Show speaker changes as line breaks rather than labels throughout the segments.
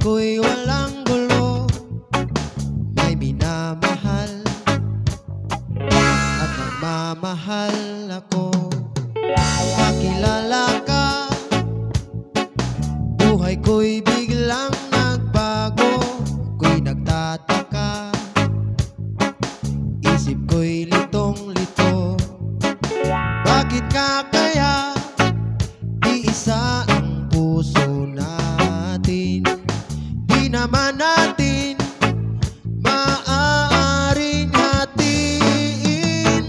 ko'y walang gulo, may minamahal at nagmamahal ako. Makilala ka, buhay ko'y biglang nagbago. Ko'y nagtataka, isip ko'y litong-lito. Bakit ka kaya iisa ang puso natin? Di naman natin maaaring hatiin.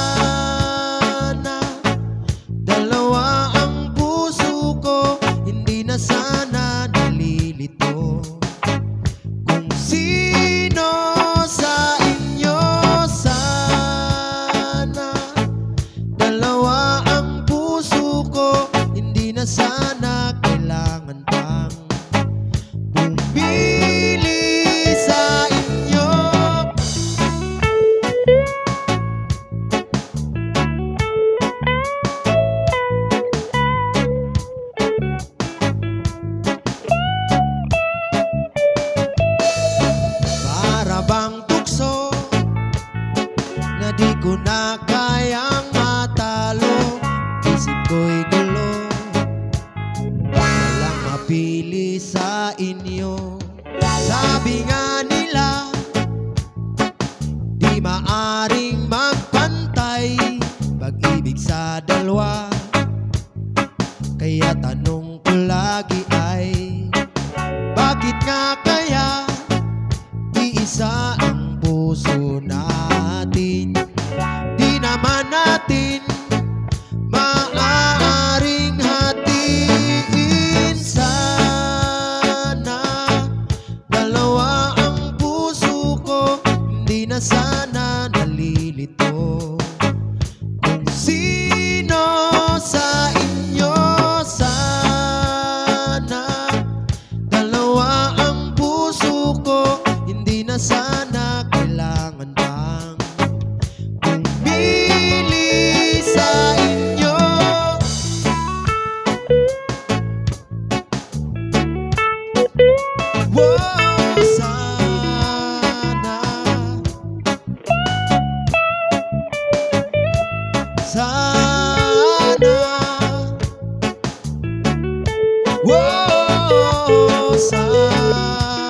Sana dalawa ang puso ko, hindi na sana nalilito. Kung sino sa inyo sana dalawa ang puso ko, hindi na sana kailangan pang pumili sa inyo. Para bang tukso na di ko na kayang matalo. Isip ko'y gulo, walang mapili sa inyo. Sabi nga nila, di maaring magpantay pag-ibig sa dalawa. Kaya tanong ko lagi ay, bakit nga kaya iisa ang puso natin? Di naman natin maaaring hatiin. Sana dalawa ang puso ko, hindi na sana nalilito. Kung sino sa inyo sana dalawa ang puso ko, hindi na sana kailangan pang pumili sa inyo. Wow, sana wow, sana.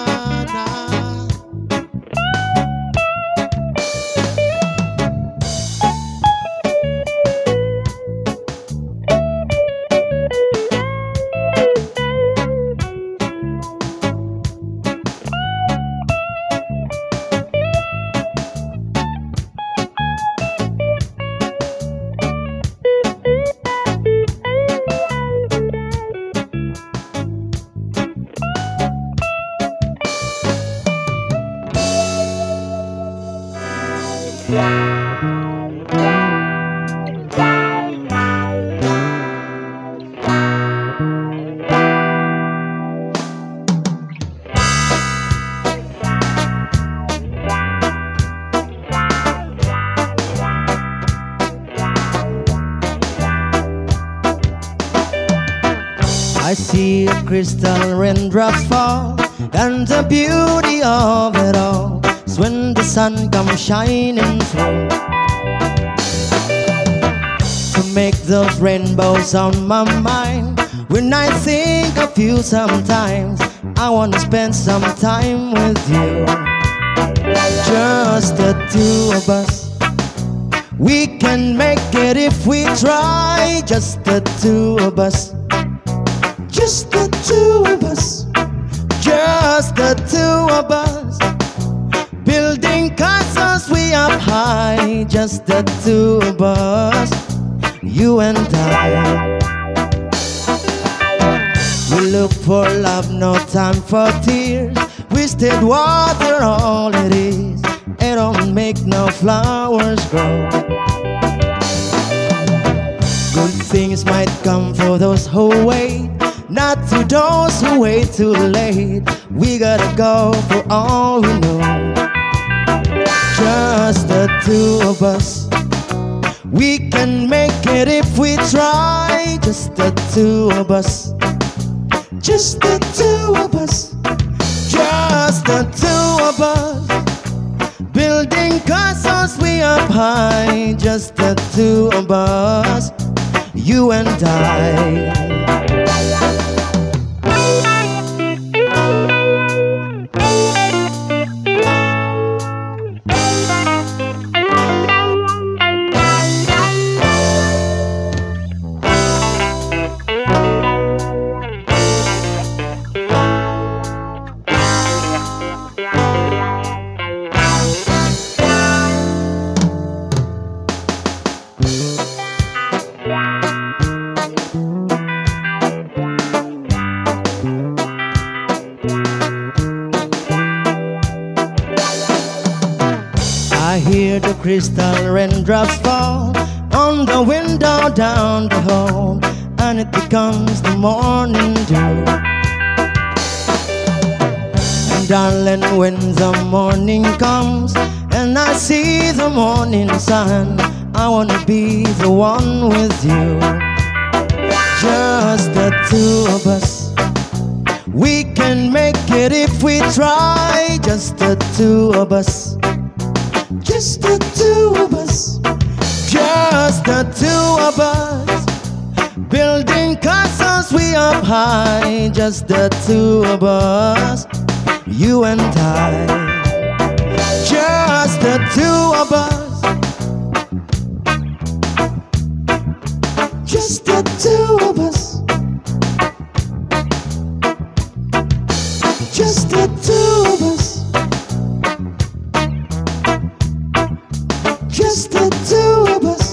I see crystal raindrops fall, and the beauty of it all is when the sun comes shining through to make those rainbows on my mind. When I think of you sometimes, I want to spend some time with you. Just the two of us, we can make it if we try. Just the two of us, just the two of us, just the two of us, building castles way up high. Just the two of us, you and I. We look for love, no time for tears. Wasted water, all it is. It don't make no flowers grow. Good things might come for those who wait, not to those who wait too late. We gotta go for all we know. Just the two of us, we can make it if we try. Just the two of us, just the two of us, Just the two of us, building castles way up high. Just the two of us, you and I. I hear the crystal raindrops fall on the window down the hall, and it becomes the morning dew. And darling, when the morning comes and I see the morning sun, I wanna be the one with you. Just the two of us, we can make it if we try. Just the two of us, just the two of us, just the two of us, building castles way up high. Just the two of us, you and I. Just the two of us, just the two of us, just the two of us, just the two of us.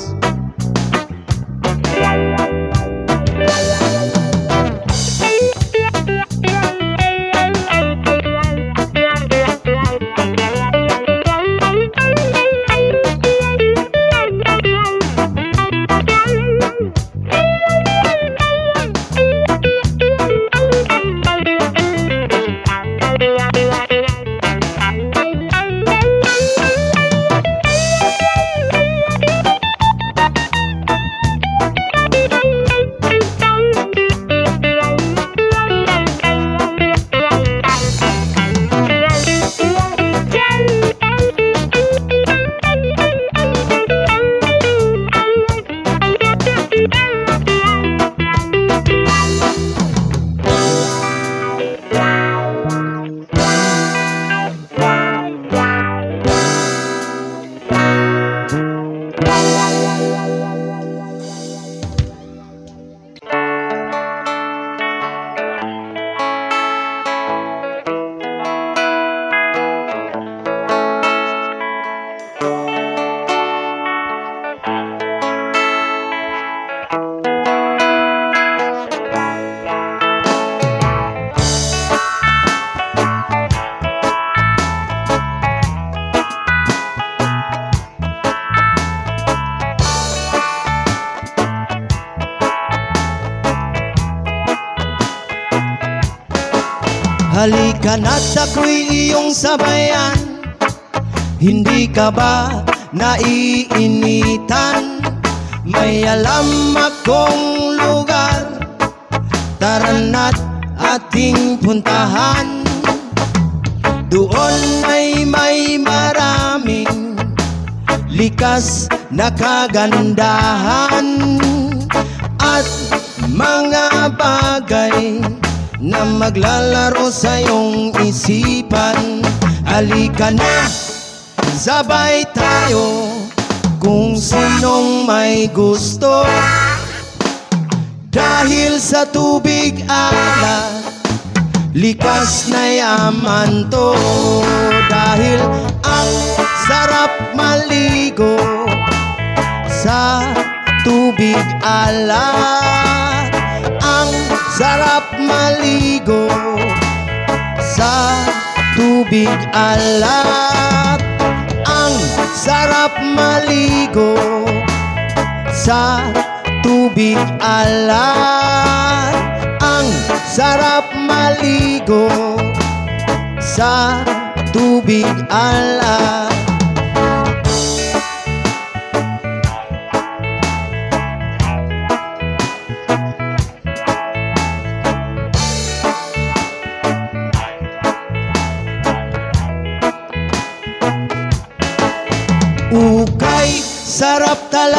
Halika na't ako'y iyong sabayan. Hindi ka ba naiinitan? May alam akong lugar, tara na't ating puntahan. Doon ay may maraming likas na kagandahan at mga bagay na maglalaro sa iyong isipan. Halika na, sabay tayo kung sinong may gusto. Dahil sa tubig alat, likas na yaman to. Dahil ang sarap maligo sa tubig alat. Ang sarap maligo sa tubig alat. Ang sarap maligo sa tubig alat. Ang sarap maligo sa tubig alat.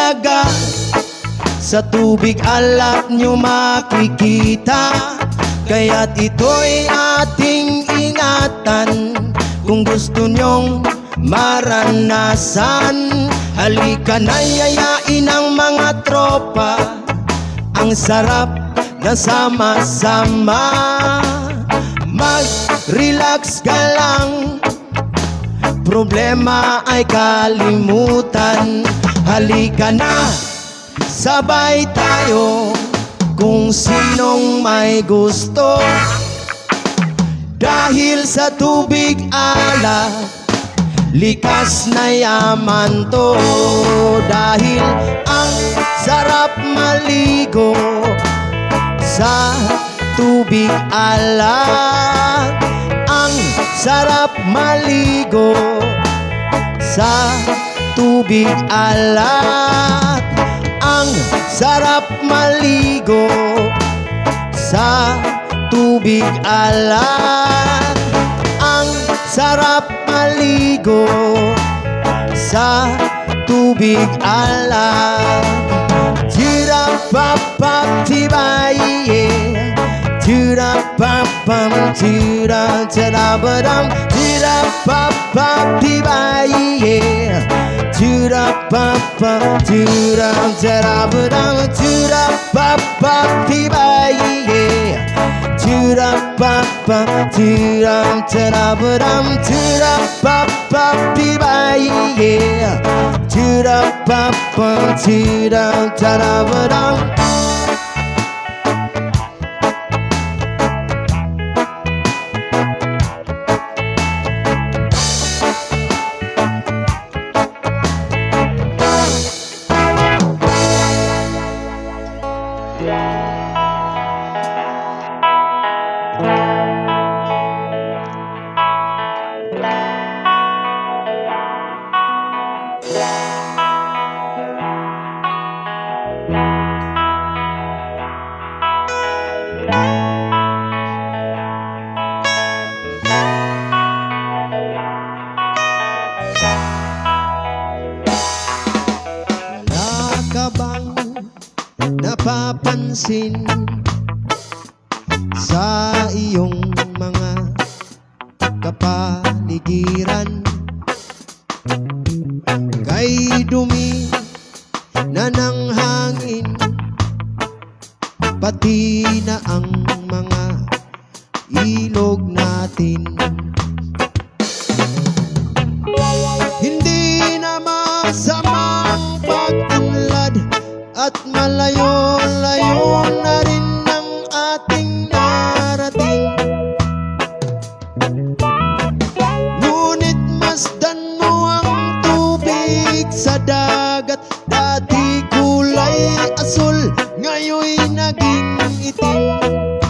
halaga sa tubig alak nyo makikita. Kaya't ito'y ating ingatan kung gusto nyong maranasan. Halika na, yayain ang mga tropa, ang sarap na sama-sama. Mag-relax ka lang, problema ay kalimutan. Halika na, sabay tayo kung sinong may gusto. Dahil sa tubig alak, likas na yaman to. Dahil ang sarap maligo sa tubig alak. Ang sarap maligo sa tubig alak. Ang sarap maligo sa tubig alak. Ang sarap maligo sa tubig alak. Tira-pap-pap-tibay-ye, tira-pap-pam, tira-tira-badam, tira-pap-pap-tibay-ye, tira-pap-pam, tira-tira-badam, tira-pap-pap-tibay-ye, tira-pap-pam, tira-tira-badam, tira-pap-pap-tibay-ye, tira-pap-pam, tira-tira-badam. Napapansin sa iyong mga kapaligiran, kay dumi na ng hangin, pati na ang mga ilog natin. Hindi na masamang pag-unlad at malayo-layo na rin ang ating narating. Ngunit masdan mo ang tubig sa dagat. Dati kulay asul, ngayoy naging itim.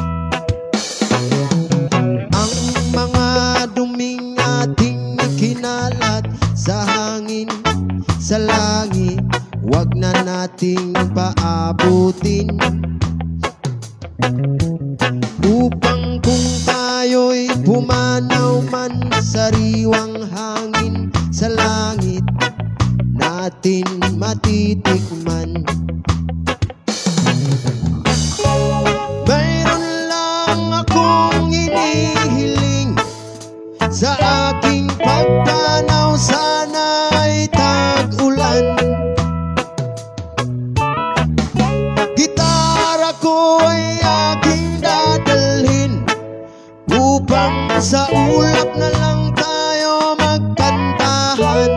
Ang mga duming ating kinalat sa hangin, sa langit, wag na nating paabutin, upang kung tayo'y pumanaw man sa riwang hangin, sa langit natin matitikman. Mayroon lang akong inihiling sa aking pagpanaw, sana'y tag-ulan. Gitara ko ay aking dadalhin, upang sa ulap na lang tayo magkantahan.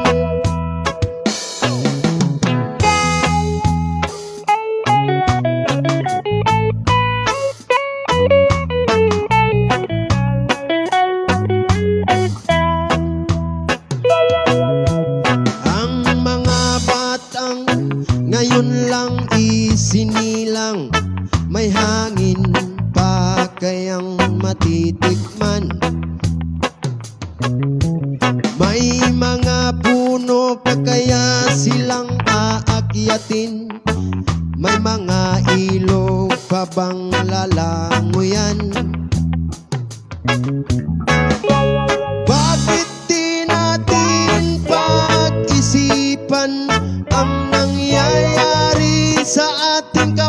Ang mga batang ngayon lang isinilang, may hangin pa kayang matitikman. May mga puno pa kaya silang aakyatin, may mga ilog pa bang lalangoyan. Bakit di natin pag-isipan ang nangyayari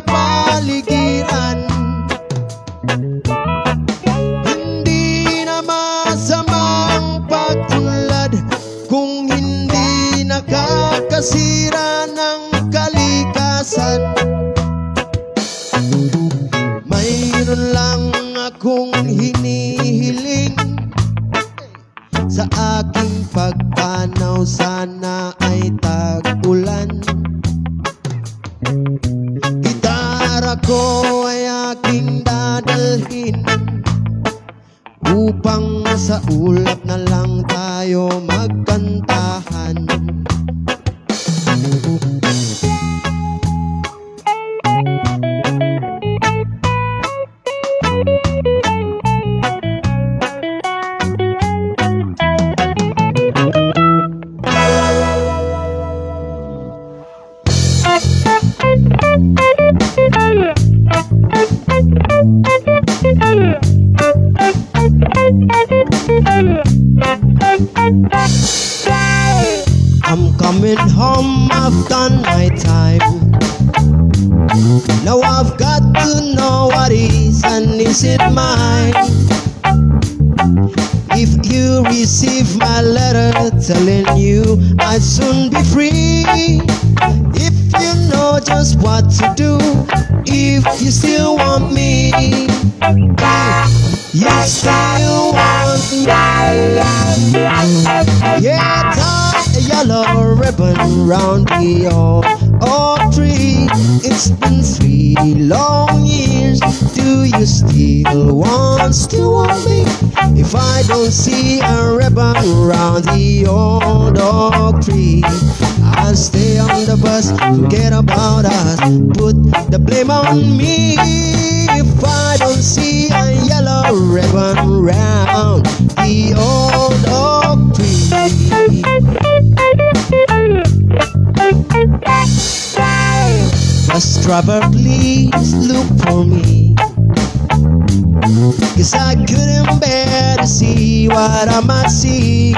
kapaligiran. Hindi na masamang pagtulad kung hindi nakakasira ng kalikasan. Mayroon lang akong hinihiling sa aking pagpanaw, sana ay tag-ulan. Gitara ko ay aking dadalhin upang sa ulap na lang tayo magkantahan. I'm coming home, I've done my time. Now I've got to know what is and isn't mine. If you receive my letter telling you I'd soon be free, if you know just what to do, if you still want me, you still want me. Yeah, tie a yellow ribbon round the oak tree. It's been 3 long years. Do you still want me? If I don't see a ribbon round the old oak tree, I'll stay on the bus, forget about us, put the blame on me. If I don't see a yellow ribbon round the old oak tree. Bus driver, please look for me, 'cause I couldn't bear to see what I might see.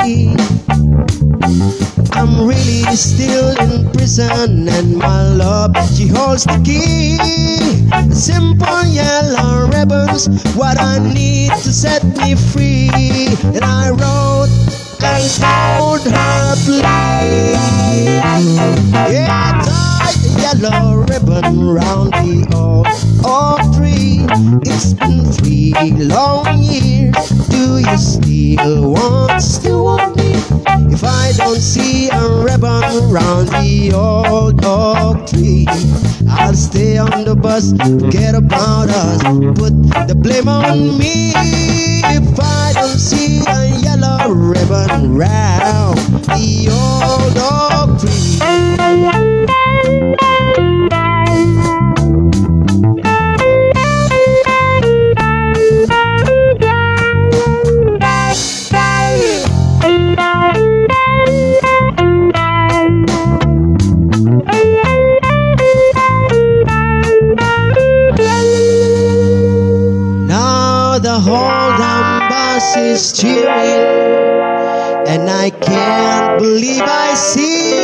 I'm really still in prison, and my love, she holds the key. Simple yellow ribbons, what I need to set me free. And I wrote and told her, please, yeah, tie a yellow ribbon round the oak tree. It's been 3 long years. Do you still want me? If I don't see a ribbon round the old oak tree, I'll stay on the bus, forget about us, put the blame on me. If I don't see a yellow ribbon round the old oak tree. The whole damn bus is cheering, and I can't believe I see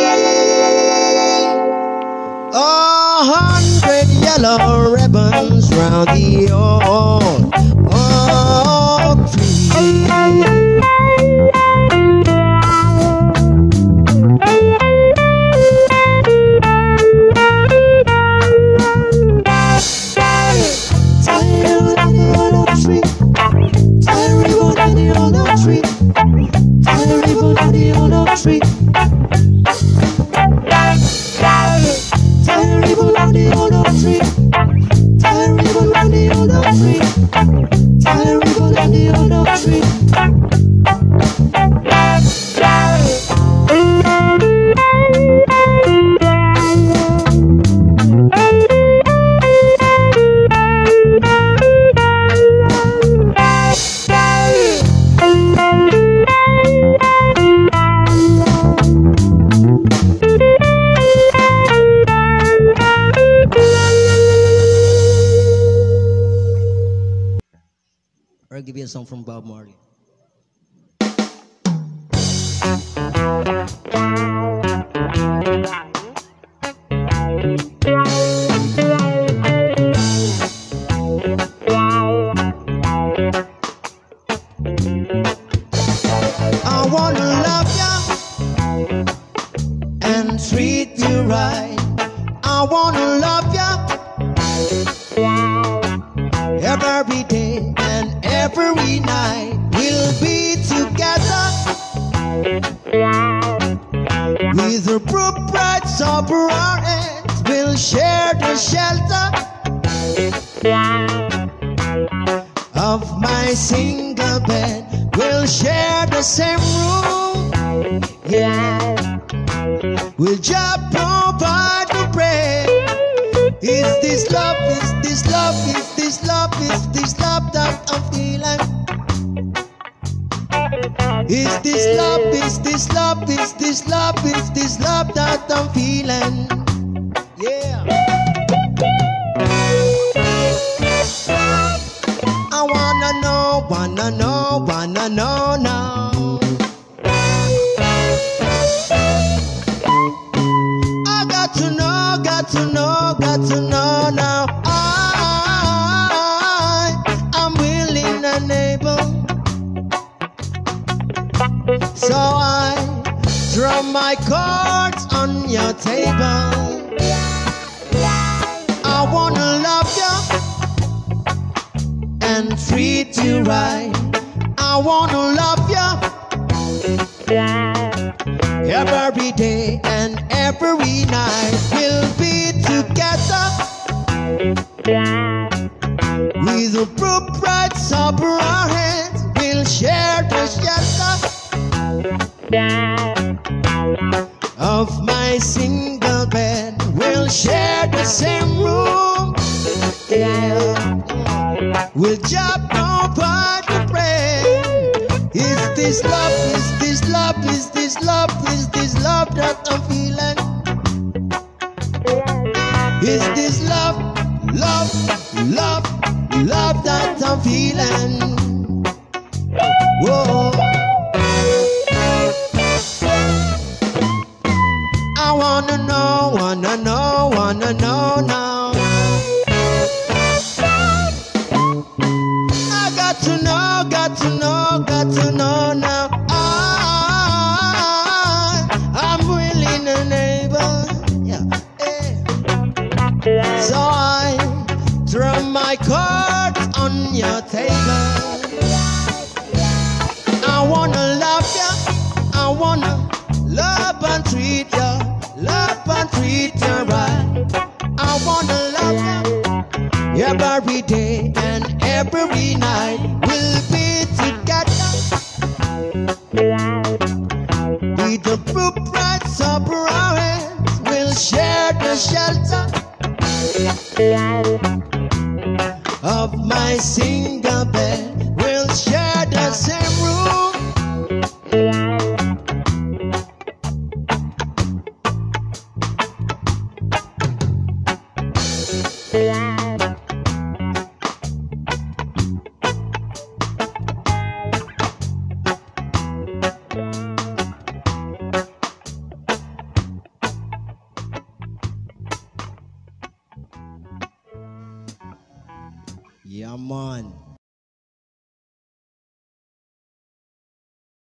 100 yellow ribbons round the old oak tree. I'll give you a song from Bob Marley. every day and every night we'll be together with the bright of our hands. We'll share the shelter of my single bed. We'll share the same room. Yeah, we'll just provide the bread. Is this love? Is this love? Is this love? Is this love that I'm feeling? Is this love? Is this love? Is this love? Is this love that I'm feeling? Yeah. I wanna know, wanna know, wanna know now. I got to know, got to know, got to know now. I'm willing and able, so I draw my cards on your table. I wanna love you and treat you right. I wanna love you every day and every night. We'll be together with the bright of our hands. We'll share the shelter of my single bed. We'll share the same room. Yeah, we'll jump over the bread. Is this love? Is this love? Is this love? Is this love that I'm feeling? Is this love, love, love, love that I'm feeling? Whoa. I wanna know, wanna know, wanna know now. I got to know, got to know, got to know now. I'm willing and able, yeah, yeah. So I throw my cards on your table. I wanna love you, I wanna love and treat you, love and treat you right. I wanna love you every day and every night. We'll be together with the bright of our hands. We'll share the shelter of my single bed. We'll share the same room. Yeah, man.